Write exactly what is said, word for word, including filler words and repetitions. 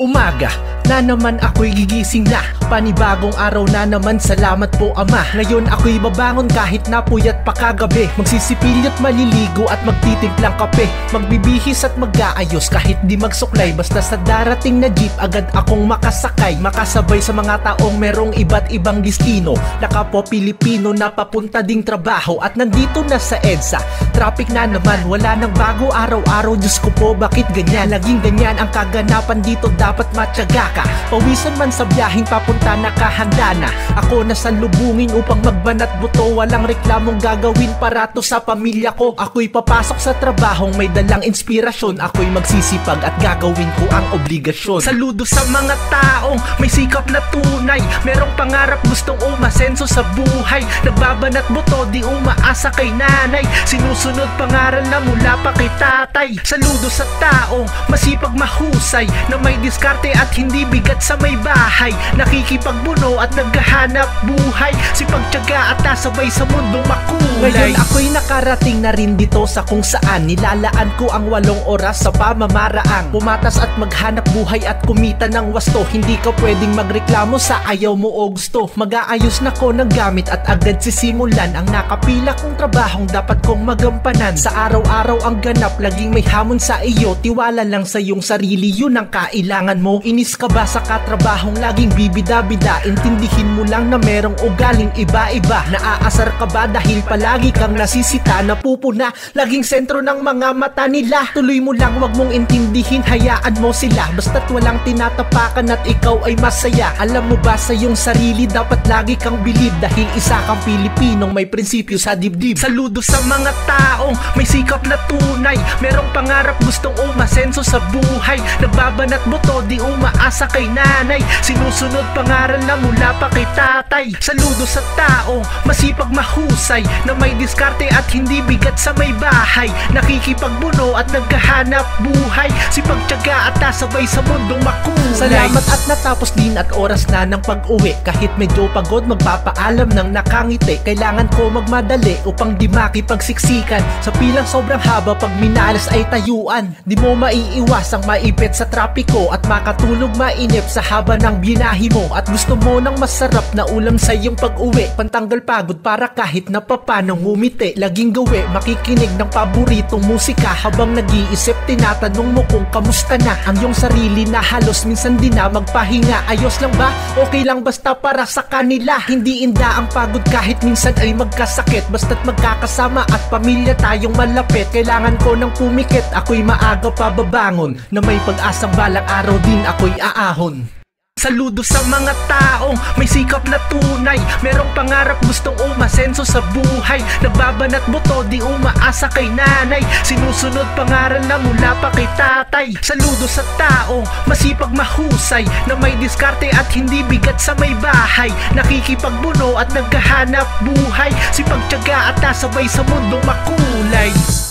Umaga na naman ako'y gigising na, panibagong araw na naman, salamat po Ama. Ngayon ako'y babangon kahit napuyat pa kagabi, magsisipilyo't maliligo at magtitimplang kape, magbibihis at mag-aayos kahit di magsuklay, basta sa darating na jeep agad akong makasakay, makasabay sa mga taong merong iba't ibang destino, nakapo Pilipino na papunta ding trabaho at nandito na sa EDSA. Traffic na naman, wala nang bago araw-araw, Diyos ko po bakit ganyan, laging ganyan ang kaganapan dito, dapat matyaga ka. Pawisan man sa biyaheng papunta, nakahanda na ako na salubungin upang magbanat buto, walang reklamong gagawin para to sa pamilya ko. Ako'y papasok sa trabahong may dalang inspirasyon, ako'y magsisipag at gagawin ko ang obligasyon. Saludo sa mga taong may sikap na tunay, merong pangarap gustong umasenso sa buhay, nagbabanat buto di umaasa kay nanay, sinusunod pangaral na mula pa kay tatay. Saludo sa taong masipag mahusay, na may diskarte at hindi bigat sa may bahay, nakikipagbuno at naghahanap buhay, sipagtiyaga at nasabay sa mundong makulay. Ngayon ako'y nakarating na rin dito sa kung saan nilalaan ko ang walong oras sa pamamaraang pumatas at maghanap buhay at kumita ng wasto. Hindi ka pwedeng magreklamo sa ayaw mo o gusto, mag-aayos na ko ng gamit at agad sisimulan ang nakapila kong trabahong dapat kong magampanan. Sa araw-araw ang ganap, laging may hamon sa iyo, tiwala lang sa iyong sarili, yun ang kailangan mo. Inis ka ba sa katrabahong laging bibida-bida? Intindihin mo lang na merong ugaling iba-iba. Naaasar ka ba dahil palagi kang nasisita, napupuna, laging sentro ng mga mata nila? Tuloy mo lang, wag mong intindihin, hayaan mo sila, basta't walang tinatapakan at ikaw ay masaya. Alam mo ba sa iyong sarili dapat lagi kang bilib, dahil isa kang Pilipinong may prinsipyo sa dibdib. Saludo sa mga taong may sikap na tunay, merong pangarap gustong umasenso sa buhay, nagbabanat buto di umaasa kay nanay, sinusunod pangaral na mula pa kay tatay. Saludo sa taong masipag mahusay, na may diskarte at hindi bigat sa may bahay, nakikipagbuno at naghahanap buhay, sipagtiyaga at nasabay sa mundong makulay. Salamat at natapos din at oras na ng pag-uwi, kahit medyo pagod magpapaalam ng nakangiti, kailangan ko magmadali upang di makipagsiksikan sa pilang sobrang haba, pag minalas ay tayuan, di mo maiiwasang maipit sa trapiko at makatulog mainip sa haba ng binahi mo, at gusto mo ng masarap na ulam sa iyong pag-uwi, pantanggal pagod para kahit na papanong ngumiti, laging gawi makikinig ng paboritong musika, habang nag-iisip tinatanong mo kung kamusta na ang iyong sarili, na halos minsan di na magpahinga. Ayos lang ba? Okay lang basta para sa kanila, hindi inda ang pagod kahit minsan ay magkasakit, basta't magkakasama at pamilya tayong malapit. Kailangan ko ng pumikit, ako'y maaga pa babangon, na may pag-asang balang araw din ako'y aahon. Saludo sa mga taong may sikap na tunay, merong pangarap gustong umasenso sa buhay, nagbabanat buto di umaasa kay nanay, sinusunod pangaral na mula pa kay tatay. Saludo sa taong masipag mahusay, na may diskarte at hindi bigat sa may bahay, nakikipagbuno at naghahanap buhay, sipagtiyaga at nasabay sa mundong makulay.